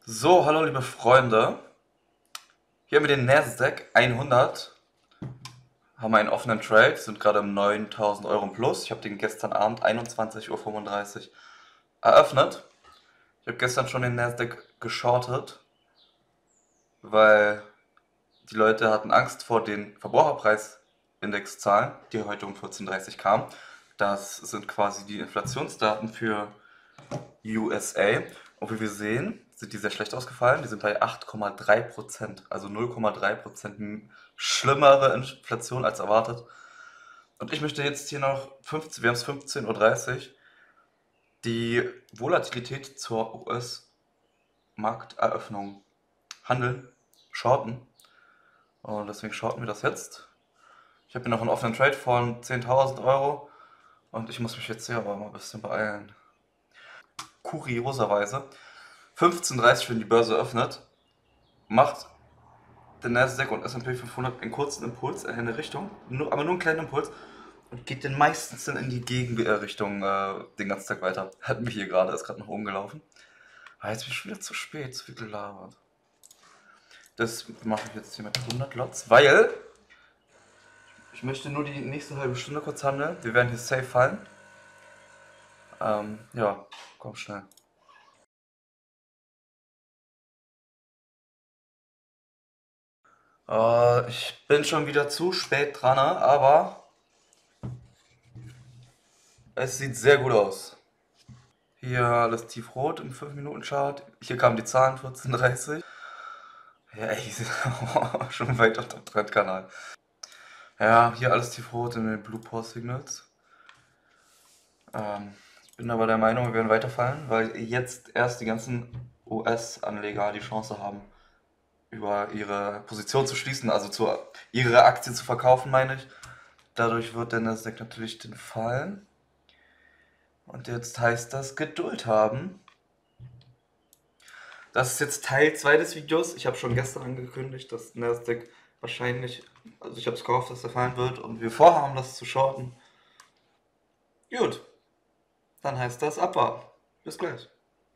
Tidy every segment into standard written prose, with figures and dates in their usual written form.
So, hallo liebe Freunde. Hier haben wir den Nasdaq 100. Haben wir einen offenen Trade, sind gerade im 9000 Euro im Plus. Ich habe den gestern Abend 21:35 Uhr eröffnet. Ich habe gestern schon den Nasdaq geschortet, weil die Leute hatten Angst vor den Verbraucherpreisindexzahlen, die heute um 14:30 Uhr kamen. Das sind quasi die Inflationsdaten für USA. Und wie wir sehen, sind die sehr schlecht ausgefallen. Die sind bei 8,3%, also 0,3% schlimmere Inflation als erwartet. Und ich möchte jetzt hier noch 15, wir haben es 15:30 Uhr, die Volatilität zur US-Markteröffnung handeln, shorten. Und deswegen shorten wir das jetzt. Ich habe hier noch einen offenen Trade von 10.000 Euro und ich muss mich jetzt hier aber mal ein bisschen beeilen. Kurioserweise 15:30 Uhr, wenn die Börse öffnet, macht der Nasdaq und S&P 500 einen kurzen Impuls in eine Richtung, aber nur einen kleinen Impuls und geht dann meistens dann in die Gegenrichtung den ganzen Tag weiter. Hat mich hier gerade, ist gerade nach oben gelaufen. Aber jetzt bin ich schon wieder zu spät, zu viel gelabert. Das mache ich jetzt hier mit 100 Lots, weil ich möchte nur die nächste halbe Stunde kurz handeln. Wir werden hier safe fallen. Ja, komm schnell. Ich bin schon wieder zu spät dran, aber es sieht sehr gut aus. Hier alles tiefrot im 5-Minuten-Chart. Hier kamen die Zahlen 14:30. Ja, ey, schon weit auf dem Trendkanal. Ja, hier alles tiefrot in den Blue Pause Signals. Ich bin aber der Meinung, wir werden weiterfallen, weil jetzt erst die ganzen US-Anleger die Chance haben, über ihre Position zu schließen, also ihre Aktien zu verkaufen, meine ich. Dadurch wird der Nasdaq natürlich den fallen. Und jetzt heißt das Geduld haben. Das ist jetzt Teil 2 des Videos. Ich habe schon gestern angekündigt, dass Nasdaq wahrscheinlich, also ich habe es gehofft, dass er fallen wird und wir vorhaben, das zu shorten. Gut, dann heißt das abwarten. Bis gleich.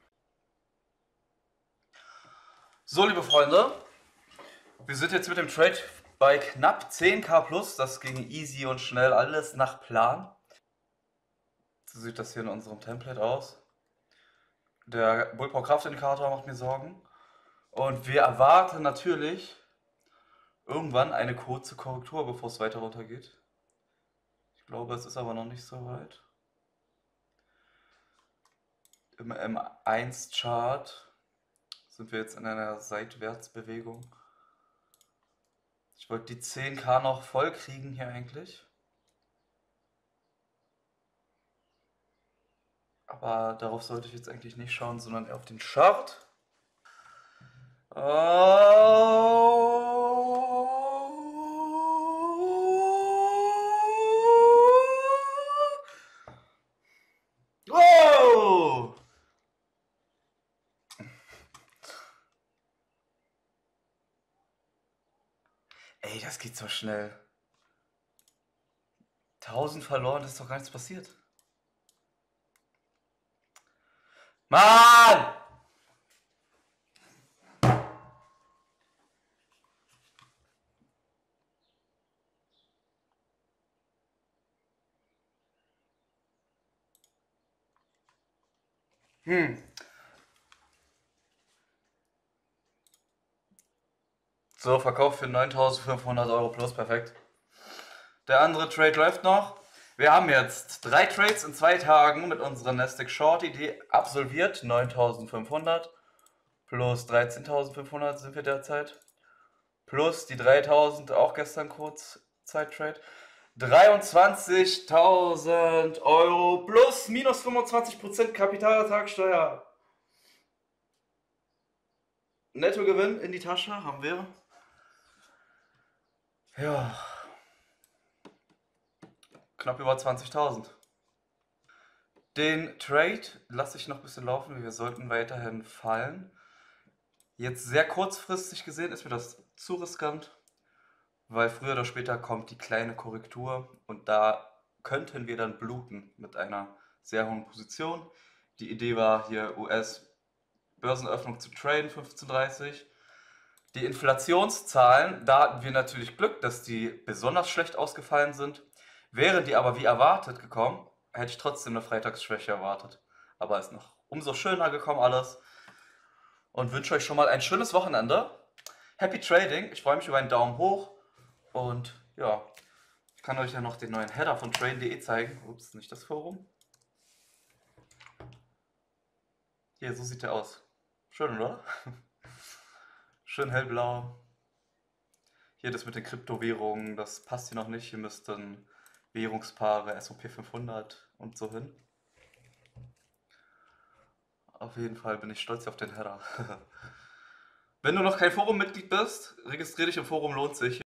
So, liebe Freunde, wir sind jetzt mit dem Trade bei knapp 10.000 plus. Das ging easy und schnell, alles nach Plan. So sieht das hier in unserem Template aus. Der Bullpower-Kraftindikator macht mir Sorgen. Und wir erwarten natürlich irgendwann eine kurze Korrektur, bevor es weiter runtergeht. Ich glaube, es ist aber noch nicht so weit. Im M1-Chart sind wir jetzt in einer Seitwärtsbewegung. Ich wollte die 10.000 noch voll kriegen hier eigentlich. Aber darauf sollte ich jetzt eigentlich nicht schauen, sondern eher auf den Chart. Wow! Ey, das geht so schnell. 1000 verloren, das ist doch gar nichts passiert. Mann! So, Verkauf für 9.500 Euro plus, perfekt. Der andere Trade läuft noch. Wir haben jetzt 3 Trades in 2 Tagen mit unserer Nasdaq Short Idee absolviert. 9.500 plus 13.500 sind wir derzeit. Plus die 3.000 auch gestern kurz Zeit-Trade. 23.000 Euro plus minus 25% Kapitalertragssteuer. Nettogewinn in die Tasche haben wir. Ja, knapp über 20.000. Den Trade lasse ich noch ein bisschen laufen. Wir sollten weiterhin fallen. Jetzt sehr kurzfristig gesehen ist mir das zu riskant, weil früher oder später kommt die kleine Korrektur und da könnten wir dann bluten mit einer sehr hohen Position. Die Idee war hier US Börsenöffnung zu traden, 15:30. Die Inflationszahlen, da hatten wir natürlich Glück, dass die besonders schlecht ausgefallen sind. Wären die aber wie erwartet gekommen, hätte ich trotzdem eine Freitagsschwäche erwartet. Aber ist noch umso schöner gekommen alles. Und wünsche euch schon mal ein schönes Wochenende. Happy Trading. Ich freue mich über einen Daumen hoch. Und ja, ich kann euch ja noch den neuen Header von traden.de zeigen. Ups, nicht das Forum. Hier, so sieht der aus. Schön, oder? Schön hellblau. Hier das mit den Kryptowährungen, das passt hier noch nicht. Hier müssten Währungspaare S&P 500 und so hin. Auf jeden Fall bin ich stolz auf den Header. Wenn du noch kein Forum-Mitglied bist, registriere dich im Forum, lohnt sich.